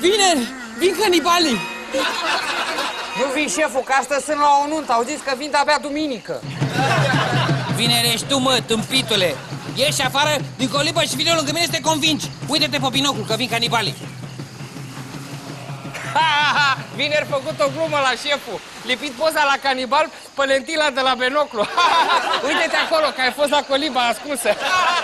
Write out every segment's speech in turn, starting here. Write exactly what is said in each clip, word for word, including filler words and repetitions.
Vineri! Vin canibalii! Nu vin, șeful, că astăzi sunt la o nuntă. Au zis că vin de-abia duminică. Vineri ești tu, mă, tâmpitule! Ieși afară din colibă și vine lângă mine să te convingi! Uite-te pe binocul că vin canibalii! Vineri făcut o glumă la șeful. Lipit poza la canibal pe lentila de la binoclu. Uite-te acolo că ai fost la coliba ascunsă.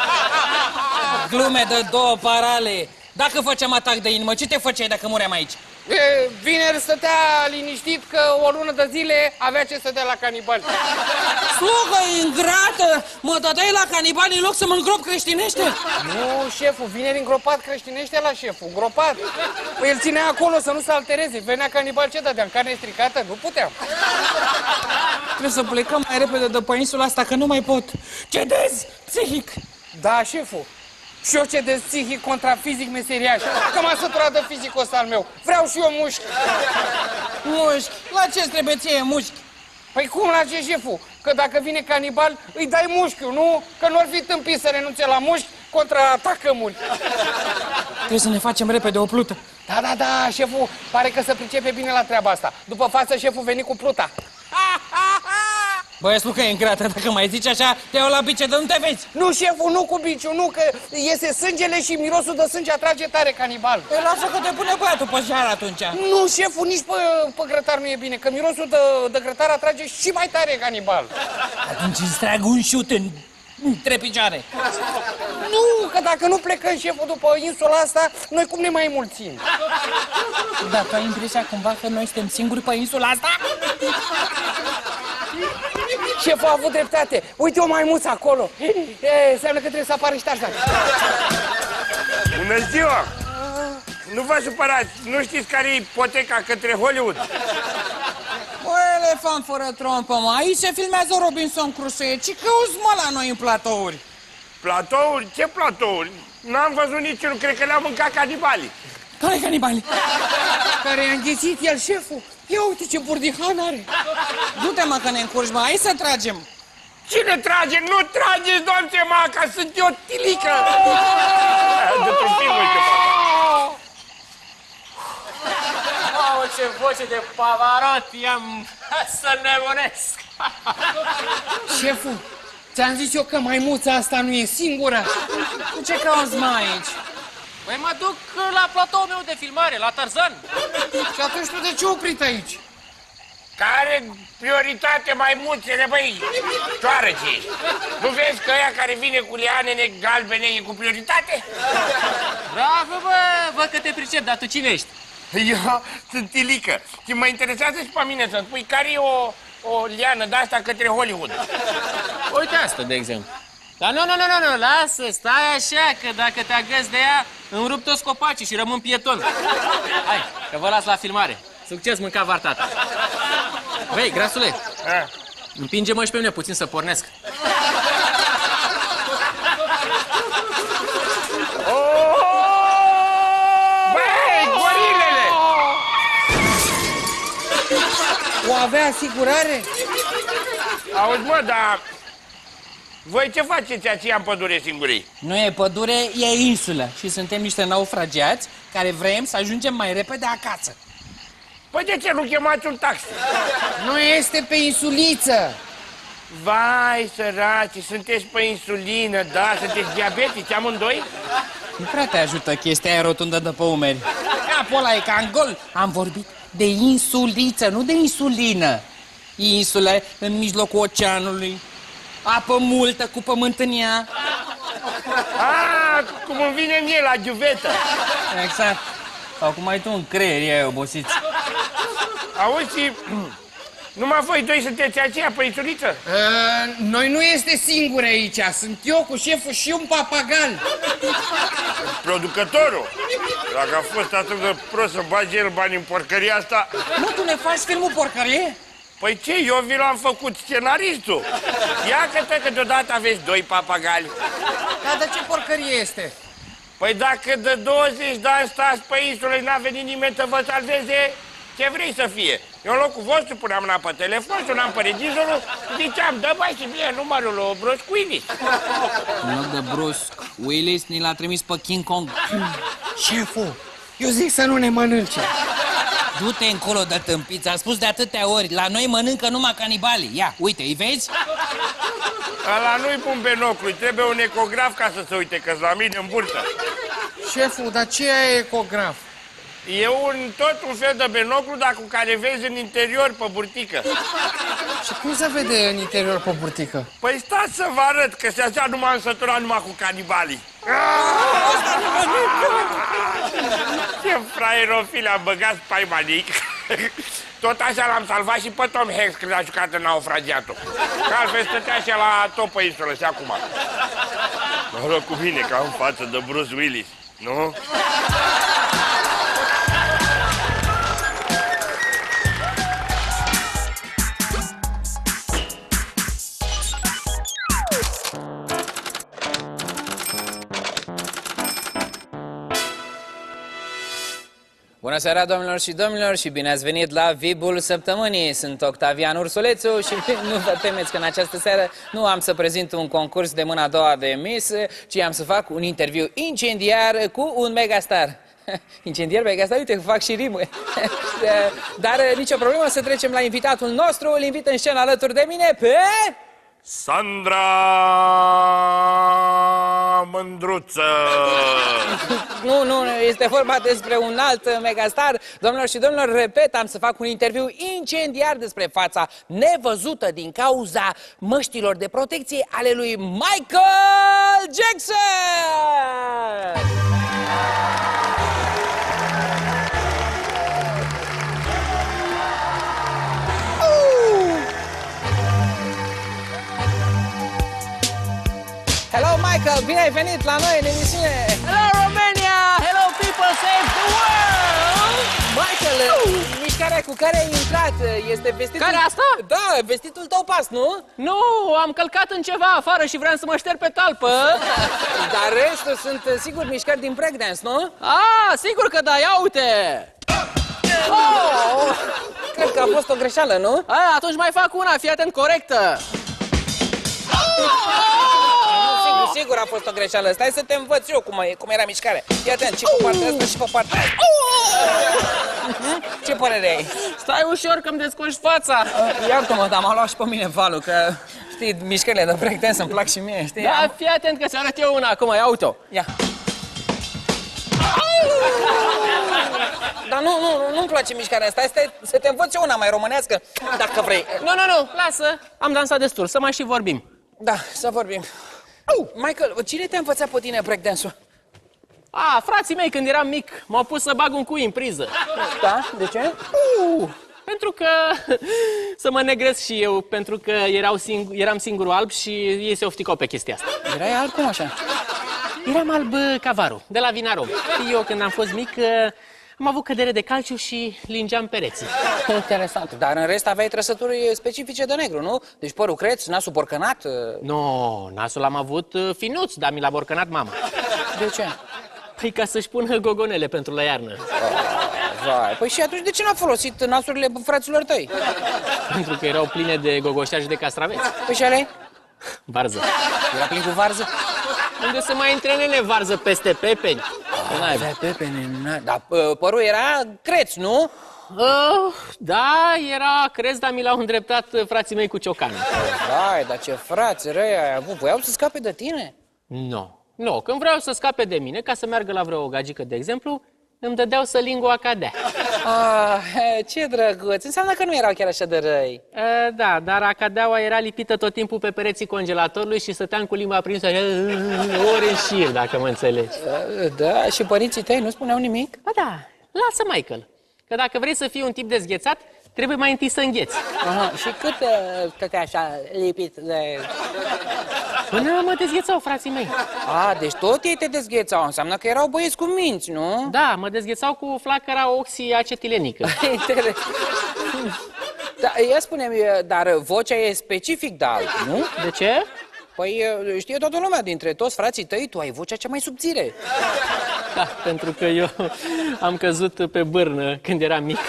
Glume de două parale! Dacă făceam atac de inimă, ce te făceai dacă muream aici? E, vineri stătea liniștit că o lună de zile avea ce să dea la canibali. Slugă ingrată! Mă dădeai la canibali în loc să mă îngrop creștinește? Nu, șeful, vineri îngropat creștinește la șeful, îngropat. Păi el ținea acolo să nu se altereze. Venea canibal, ce dădeam? Carne stricată? Nu puteam. Trebuie să plecăm mai repede de pe insula asta, că nu mai pot. Cedez psihic! Da, șeful. Și eu cedez psihic contra fizic meseriaș. Că m-a săturat de fizicul ăsta al meu. Vreau și eu mușchi. Mușchi? La ce trebuie ție mușchi? Păi cum la ce, șeful? Că dacă vine canibal, îi dai mușchiul, nu? Că nu ar fi tâmpit să renunțe la mușchi contra atacămuri. Trebuie să ne facem repede o plută. Da, da, da, șeful, pare că se pricepe bine la treaba asta. După față, șeful veni cu pluta. Băi, slucă e ingrată, dacă mai zici așa, te iau la bice de nu te vezi. Nu, șeful, nu cu biciu, nu, că iese sângele și mirosul de sânge atrage tare canibal. Păi lasă că te pune băiatul pe jar atunci. Nu, șeful, nici pe, pe grătar nu e bine, că mirosul de, de grătar atrage și mai tare canibal. Atunci îți trag un șut în trei picioare. Nu, că dacă nu plecăm, șeful, după insula asta, noi cum ne mai înmulțim? Dacă ai impresia cumva că noi suntem singuri pe insula asta? Șeful a avut dreptate. Uite o maimuță acolo. E, înseamnă că trebuie să apară și Tarzan. Bună ziua! Nu vă supărați, nu știți care e ipoteca către Hollywood? O elefant fără trompă, mă. Aici se filmează Robinson Crusoe. Ce cauți, mă, la noi în platouri? Platouri? Ce platouri? N-am văzut niciunul, cred că le-au mâncat canibalii. Care canibali? Care i-a înghițit el, șeful. Ia uite ce burdihan are. Du-te, mă, că ne încurci, mă. Hai să tragem. Cine trage? Nu trageți, doamne, mă, că sunt eu tilică! Dă-te-un film, uite, papa. Mamă, ce voce de Pavarot, i-am să nebunesc. Șeful, ți-am zis eu că maimuța asta nu e singură. Tu ce cauți, mă, aici? Păi mă duc la platoul meu de filmare, la Tarzan. Și atunci tu de ce oprit aici? Care prioritate maimuțele, băi, cioarăci. Nu vezi că ăia care vine cu lianele galbene e cu prioritate? Bravo, bă, văd că te pricep, dar tu cine ești? Eu sunt tilică și mă interesează și pe mine să-mi spui care e o, o liană de-asta către Hollywood. Uite asta, de exemplu. Dar nu, nu, nu, nu, nu, lasă, stai așa, că dacă te agăți de ea, îmi rup toți copacii și rămân pieton. Hai, că vă las la filmare. Succes, mânca vartata. Băi, grasule, A? împinge-mă și pe mine puțin să pornesc. Băi, gorilele! O avea asigurare? Auzi, mă, dar voi ce faceți aceea în pădure singurii? Nu e pădure, e insulă. Și suntem niște naufragiați care vrem să ajungem mai repede acasă. Păi de ce nu chemați un taxi? Nu este pe insuliță. Vai, săraci, sunteți pe insulină, da? Sunteți diabetici amândoi? Nu prea te ajută chestia aia rotundă de pe umeri. Capul ăla e ca în gol. Am vorbit de insuliță, nu de insulină. Insulă în mijlocul oceanului. Apă multă cu pământ în ea. Ah, cum îmi vine mie la ghiuvetă. Exact. Sau cum ai tu în creier, e obosiți. Auzi, și numai voi doi sunteți aceea pe insuliță? Uh, noi nu este singur aici. Sunt eu cu șeful și un papagal. Producătorul? Dacă a fost atât de prost să bage el bani în porcăria asta... Nu, tu ne faci filmul porcărie? Păi ce, eu vi l-am făcut scenaristul. Ia că că deodată aveți doi papagali. Dar de ce porcărie este? Păi dacă de douăzeci de ani stați pe insulă, n-a venit nimeni să vă salveze, ce vrei să fie? Eu în locul vostru puneam mâna pe telefon, sunam pe regizorul, ziceam, dă mai și mie numărul lui Bruce Willis. În loc de Bruce Willis, ni l-a trimis pe King Kong. Șeful, Eu zic să nu ne mănânce. Du-te încolo de tâmpiți, am spus de atâtea ori, la noi mănâncă numai canibalii. Ia, uite, îi vezi? Ăla nu-i pun binoclu, trebuie un ecograf ca să se uite, că-s la mine în burtă. Șeful, dar ce e ecograf? E un, tot un fel de binoclu, dar cu care vezi în interior pe burtică. Și cum se vede în interior pe burtică? Păi stați să vă arăt, că se așa nu m-am săturat numai cu canibalii. Ce fraierofile am băgat spaimanic. Tot așa l-am salvat și pe Tom Hanks când a jucat în Naufragiatul. Că altfel stătea și la tot pe insulă și acum. Mă rog cu mine că am față de Bruce Willis, nu? Bună seara, domnilor și domnilor, și bine ați venit la V I B-ul săptămânii. Sunt Octavian Ursulețu și nu vă temeți că în această seară nu am să prezint un concurs de mâna a doua de Miss, ci am să fac un interviu incendiar cu un megastar. Incendiar, megastar, uite, fac și rimă. Dar nicio problemă, să trecem la invitatul nostru. Îl invit în scenă alături de mine pe... Sandra Mândruță. Nu, nu, este vorba despre un alt megastar. Domnilor și domnilor, repet, am să fac un interviu incendiar despre fața nevăzută din cauza măștilor de protecție ale lui Michael Jackson! Hello, Michael! Bine ai venit la noi în emisiune! Hello, Romania! Hello, people, save the world! Michael, uh! mișcarea cu care ai intrat este vestitul... Care asta? Da, vestitul tău pas, nu? Nu, am călcat în ceva afară și vreau să mă șterg pe talpă. Dar restul sunt, sigur, mișcări din breakdance, nu? Ah, sigur că da, ia uite! Oh! Cred că a fost o greșeală, nu? Aia, atunci mai fac una, fii atent, corectă! Sigur, sigur a fost o greșeală. Stai să te învăț eu cum, e, cum era mișcarea. Fii atent, și pe partea asta și pe partea asta. Ce părere ai? Stai ușor că-mi descoși fața. Iartă-mă, dar m-a luat și pe mine valul, că știi, mișcările de breakdance îmi plac și mie, știi? Da, am... fii atent că ți arăt eu una acum, ia uite-o. Ia. Dar nu, nu, nu-mi place mișcarea asta. Stai să te învăț eu una mai românească, dacă vrei. Nu, nu, nu, lasă, am dansat destul, să mai și vorbim. Da, să vorbim. Michael, cine te-a învățat pe tine breakdance-ul? A, frații mei, când eram mic, m-au pus să bag un cui în priză. Da? De ce? Uh, pentru că... să mă negresc și eu, pentru că erau singur, eram singurul alb și ei se ofticau pe chestia asta. Erai alb cum așa? Eram alb ca varul, de la Vinarom. Eu, când am fost mic, am avut cădere de calciu și lingeam pereții. Interesant, dar în rest aveai trăsături specifice de negru, nu? Deci părul creț, nasul borcănat... Nu, no, nasul am avut finuț, dar mi l-a borcănat mama. De ce? Păi ca să-și pună gogonele pentru la iarnă. Oh, vai, păi și atunci de ce n-a folosit nasurile fraților tăi? Pentru că erau pline de gogoșași și de castraveți. Păi și alei? Varză. Era plin cu varză? Unde să mai intre nene varză peste pepeni? Avea pepene, dar părul era creț, nu? Uh, da, era crez, dar mi l-au îndreptat frații mei cu ciocană. Vai, dar ce frați răi ai avut, voiau să scape de tine? Nu, no. nu, no. Când vreau să scape de mine, ca să meargă la vreo gagică, de exemplu, îmi dădeau să lingua cadea. Ah, ce drăguț, înseamnă că nu erau chiar așa de răi. Uh, da, dar acadeaua era lipită tot timpul pe pereții congelatorului și stăteam cu limba prinsă ore în șir, dacă mă înțelegi. Uh, da, și părinții tăi nu spuneau nimic? Ba da, lasă, Michael, că dacă vrei să fii un tip dezghețat, trebuie mai întâi să îngheți. Aha, și cât uh, stătea așa lipit de... Până mă dezghețau frații mei. A, deci tot ei te dezghețau, înseamnă că erau băieți cu minți, nu? Da, mă dezghețau cu flacăra oxiacetilenică. Interesant. Da, ia spune-mi, dar vocea e specific de alt, nu? De ce? Păi știe toată lumea, dintre toți frații tăi, tu ai vocea cea mai subțire. Da, pentru că eu am căzut pe bârnă când eram mic.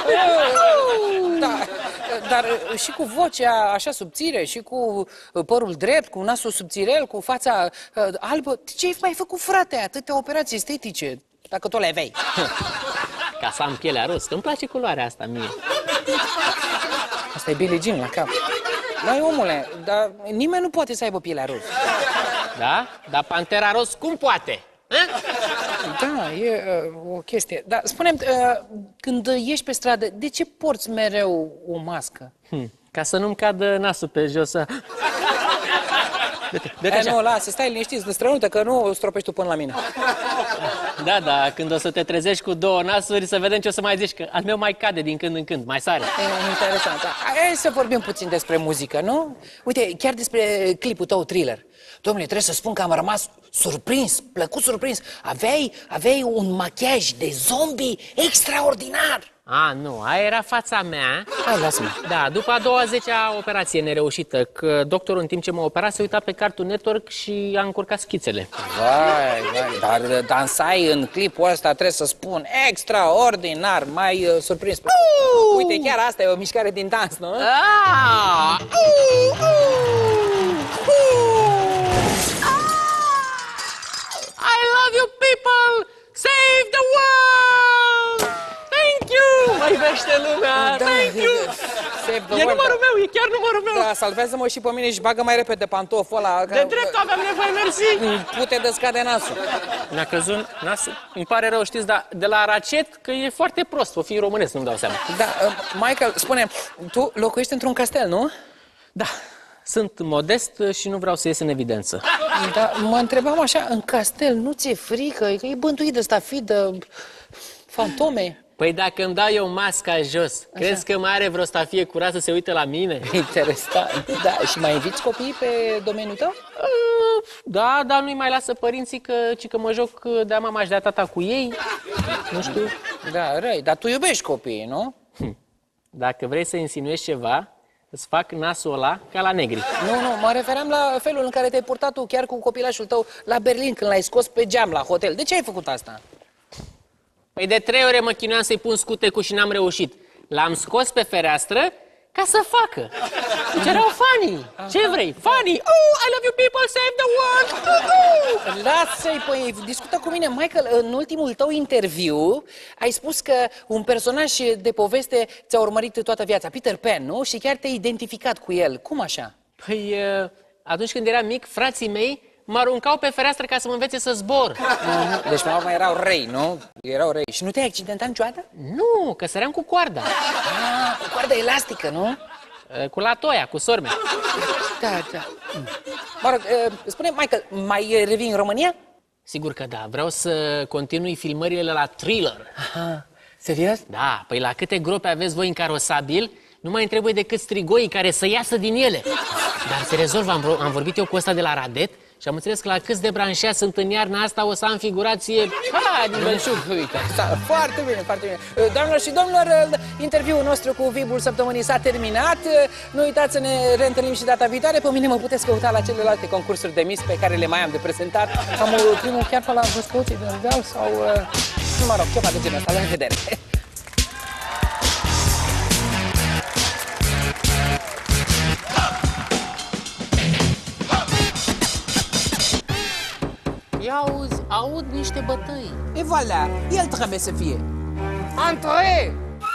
Da, dar și cu vocea așa subțire, și cu părul drept, cu nasul subțirel, cu fața albă, ce ai mai făcut, frate, atâtea operații estetice? dacă tu le aveai. Ca să am pielea roz, că îmi place culoarea asta mie. Asta e Billie Jean la cap. Băi, omule, dar nimeni nu poate să aibă pielea roz. Da? Dar Pantera Roz cum poate? Da, e uh, o chestie. Dar spune-mi, uh, când ieși pe stradă, de ce porți mereu o mască? Hm, ca să nu-mi cadă nasul pe jos. Dă-te, dă-te E, așa. nu, lasă, stai liniștit, strănută, că nu o stropești tu până la mine. Da, da, când o să te trezești cu două nasuri, să vedem ce o să mai zici, că al meu mai cade din când în când, mai sare. E interesant. Hai să vorbim puțin despre muzică, nu? Uite, chiar despre clipul tău, Thriller. Domnule, trebuie să spun că am rămas surprins, plăcut surprins. Aveai, aveai un machiaj de zombie extraordinar. A, nu, aia era fața mea. Hai, lasă-mă. Da, după a doua zecea operație nereușită, că doctorul în timp ce mă opera se uita pe Cartoon Network și a încurcat schițele. Vai, vai, dar dansai în clipul ăsta, trebuie să spun, extraordinar, mai uh, surprins. Uh! Uite, chiar asta e o mișcare din dans, nu? Ah! Uh, uh, uh. I love you people! Save the world! Thank you! Mă iubește lumea! Da, Thank you! Save the E world. numărul meu, e chiar numărul meu! Da, salvează-mă și pe mine și bagă mai repede pantoful ăla. De drept aveam nevoie, mersi! Pute de scade nasul. Mi-a căzut nasul. Îmi pare rău, știți, dar de la Racet, că e foarte prost, o fi românesc, nu-mi dau seama. Da, uh, Michael, spune, tu locuiești într-un castel, nu? Da, sunt modest și nu vreau să ies în evidență. Da, mă întrebam așa, în castel nu ți-e frică? Că e bântuit de ăsta fi de fantome. Păi dacă îmi dau eu masca jos, așa, crezi că mai are vreo stafie curat să se uite la mine? Interesant. Da, și mai inviți copiii pe domeniul tău? Uh, Da, dar nu-i mai lasă părinții, că, ci că mă joc de-a mama și de-a tata cu ei. Nu știu. Da, răi, dar tu iubești copiii, nu? Hm. Dacă vrei să insinuezi ceva, îți fac nasul ăla ca la negri. Nu, nu, mă refeream la felul în care te-ai purtat tu chiar cu copilașul tău la Berlin, când l-ai scos pe geam la hotel. De ce ai făcut asta? Păi de trei ore mă chinuiam să-i pun scutecul și n-am reușit. L-am scos pe fereastră ca să facă. Deci erau funny. Ce vrei? Funny. Oh, I love you people, save the world. Uh-huh. Lasă-i, păi, discută cu mine. Michael, în ultimul tău interviu ai spus că un personaj de poveste ți-a urmărit toată viața, Peter Pan, nu? Și chiar te-ai identificat cu el. Cum așa? Păi, atunci când eram mic, frații mei mă aruncau pe fereastră ca să mă învețe să zbor. Deci, mă urmă, erau răi, nu? Erau răi. Și nu te-ai accidentat niciodată? Nu, că săream cu coarda. Ah, cu coardă elastică, nu? Cu latoia, cu sorme. Da, da. Mă rog, spune, Michael, mai revii în România? Sigur că da, vreau să continui filmările la Thriller. Aha, serios? Da, păi la câte grope aveți voi în carosabil, nu mai îmi trebuie decât strigoii care să iasă din ele. Dar se rezolvă, am, am vorbit eu cu ăsta de la Radet și am înțeles că la câți de branșeați sunt în iarna asta o să am figurație ha, din belșug. Uite, foarte bine, foarte bine. Doamnelor și domnilor, interviul nostru cu V I B-ul săptămânii s-a terminat. Nu uitați să ne reîntâlnim și data viitoare. Pe mine mă puteți căuta la celelalte concursuri de Miss pe care le mai am de prezentat. Am primul chiar pe la Văscăuții de Ardeal sau... Mă rog, ceva de genul ăsta. La revedere! Ia auzi, aud niște bătăi. Et voilà, el trebuie să fie. Andre!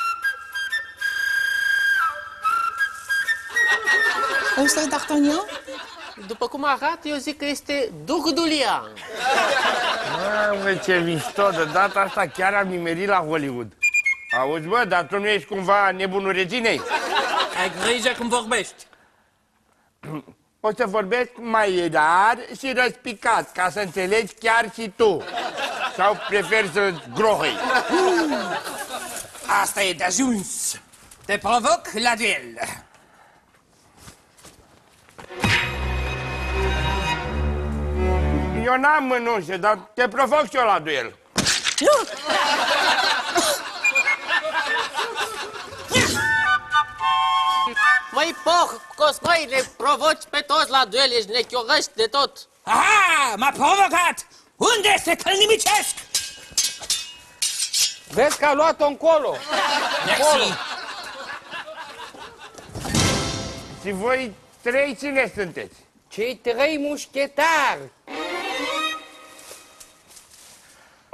Ăsta e D'Artagnan? După cum arată, eu zic că este Duc-Dulian. Mamă, ce mișto, de data asta chiar am nimerit la Hollywood. Auzi, bă, dar tu nu ești cumva nebunul reginei? Ai grijă cum vorbești. O să vorbesc mai rar și răspicat, ca să înțelegi chiar și tu. Sau preferi să grohăi? Asta e de ajuns. Te provoc la duel. Eu n-am mânușe, dar te provoc și eu la duel. Nu! Măi, poh, Cosmai, ne provoci pe toți la duel, ești nechiorăști de tot. Aha, m-a provocat! Unde este că-l nimicesc? Vezi că a luat-o încolo. Merci. Și voi trei cine sunteți?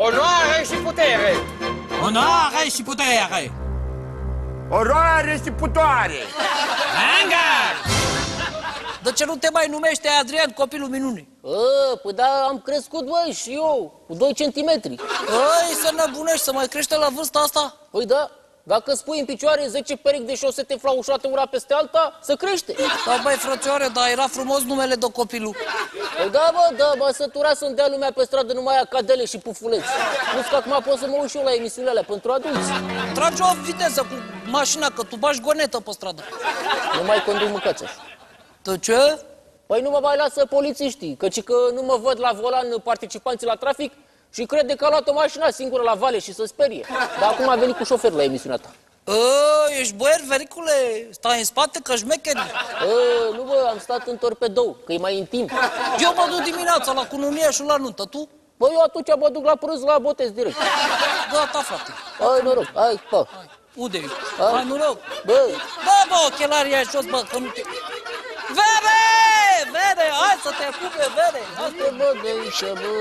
Onoare și putere! Onoare și putere! Oroare și putoare! Hangar! De ce nu te mai numește Adrian, copilul minunii? A, păi da, am crescut, băi, și eu, cu doi centimetri. Păi, să nebunești, să mai crește la vârsta asta? Păi da, dacă spui în picioare zece perechi de șosete flaușate una peste alta, să crește. Da, băi, frățioare, dar era frumos numele de copilul. Păi da, bă, da, bă, sătura să-mi dea lumea pe stradă numai acadele și pufuleți. Nu că acum pot să mă uit și eu la emisiunile alea pentru adulți. Trage o viteză cu mașina, că tu bagi gonetă pe stradă. Nu mai conduc mâncați așa. De ce? Păi nu mă mai lasă polițiștii, căci că nu mă văd la volan participanții la trafic și crede că a luat o mașină singură la vale și să sperie. Dar acum a venit cu șofer la emisiunea ta. A, ești boier, vericule, stai în spate că șmecheri. A, nu bă, am stat în torpedou, că e mai intim. Eu mă duc dimineața la cununie și la nuntă, tu? Bă, eu atunci mă duc la prânz la botez direct. Gata, frate. Hai, noroc, hai, pa. Unde ești? Hai. Hai, noroc. Bă, Da, bă, ochelarii ai jos, bă, că nu te... Vere! Vere, hai să te pupe, Vere! hai te bă de aici, bă.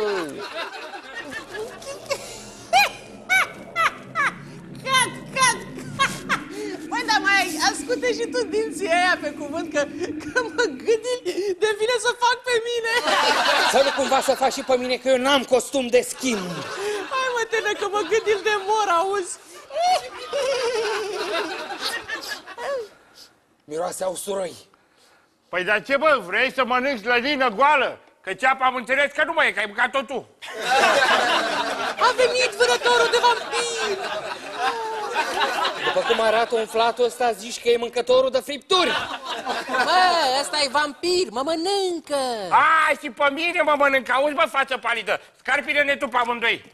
Cat, cat! Băi, dar mai ascultă și tu dinții aia pe cuvânt că, că mă gândi de vine să fac pe mine. Să nu cumva să faci și pe mine, că eu n-am costum de schimb. Hai mă, tene, că mă gândi de mor, auzi? Miroase a usuroi. Păi dar ce, bă, vrei să mănânci lănină goală? Că ceapa am înțeles că nu mai e, că ai mâncat-o tu. A venit vânătorul de vampiri! După cum arată umflatul ăsta, zici că e mâncătorul de fripturi. Bă, ăsta e vampir, mă mănâncă. A, și pe mine mă mănâncă, auzi, bă, față palidă. Scarpile-ne tu pe amândoi.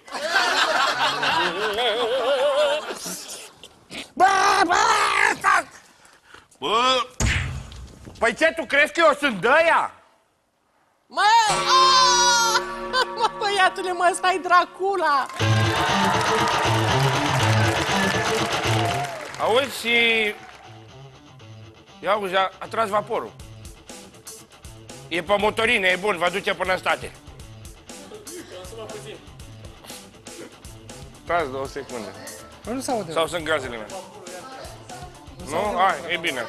Bă, bă, stai! Bă, păi ce, tu crezi că eu sunt de-aia? Mă! Aaaa! Mă, băiatule, mă, ăsta-i Dracula! Auzi și... Ia auzi, a, a tras vaporul. E pe motorină, e bun, vă duce până în state. Stați două secunde. Nu se aude. Sau sunt gazele mele? Nu? Hai, e bine.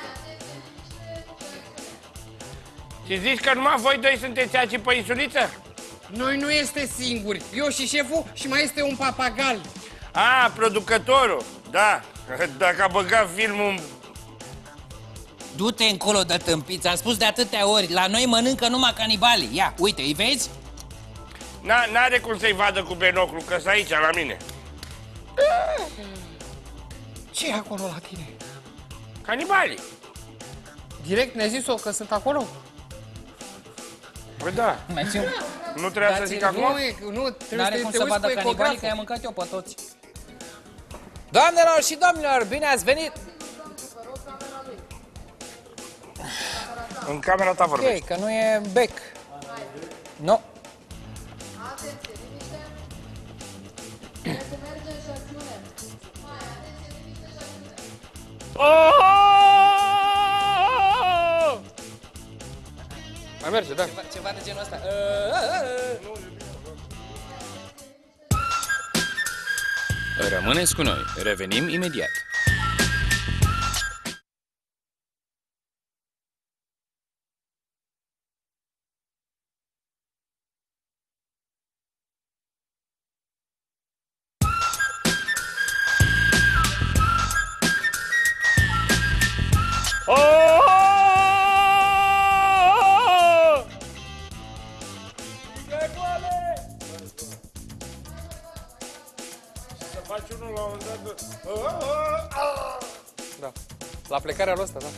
Și zici că numai voi doi sunteți aici pe insuliță? Noi nu este singuri. Eu și șeful și mai este un papagal. A, producătorul. Da, dacă a băgat filmul în... Du-te încolo de tâmpiți, am spus de atâtea ori, la noi mănâncă numai canibalii. Ia, uite, îi vezi? N-are cum să-i vadă cu binoclu, că sunt aici, la mine. Ce e acolo la tine? Canibalii. Direct ne-ai zis-o că sunt acolo? Păi da, Mai zi nu trebuia să zic acum? Nu, e, nu, trebuie N-are să cum te să uiți cu vadă canibalii, că ecograful. i-am mâncat eu pe toți. Doamnelor și domnilor, bine ați venit! În camera ta vorbești. Ok, că nu e bec. Nu. Mai merge, da. Ceva de genul ăsta. Rămâneți cu noi, revenim imediat. Da. La plecarea lui ăsta, da.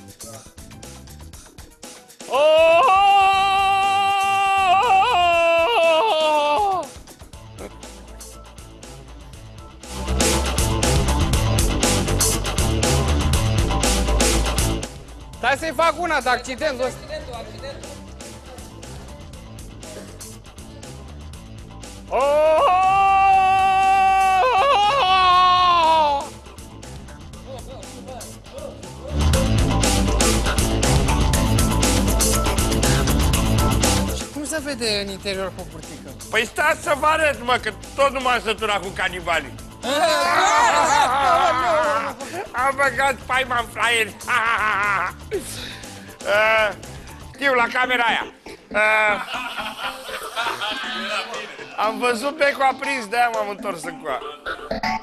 Stai să-i fac una de accidentul ăsta. Cum se vede? vede în interior cu burtică. Păi stați să vă arăt, mă, că tot nu m-am săturat cu canibalii. Am băgat spaima în fraieri. uh, Știu, la camera aia. Uh, am văzut becul aprins, de-aia m-am întors în coa.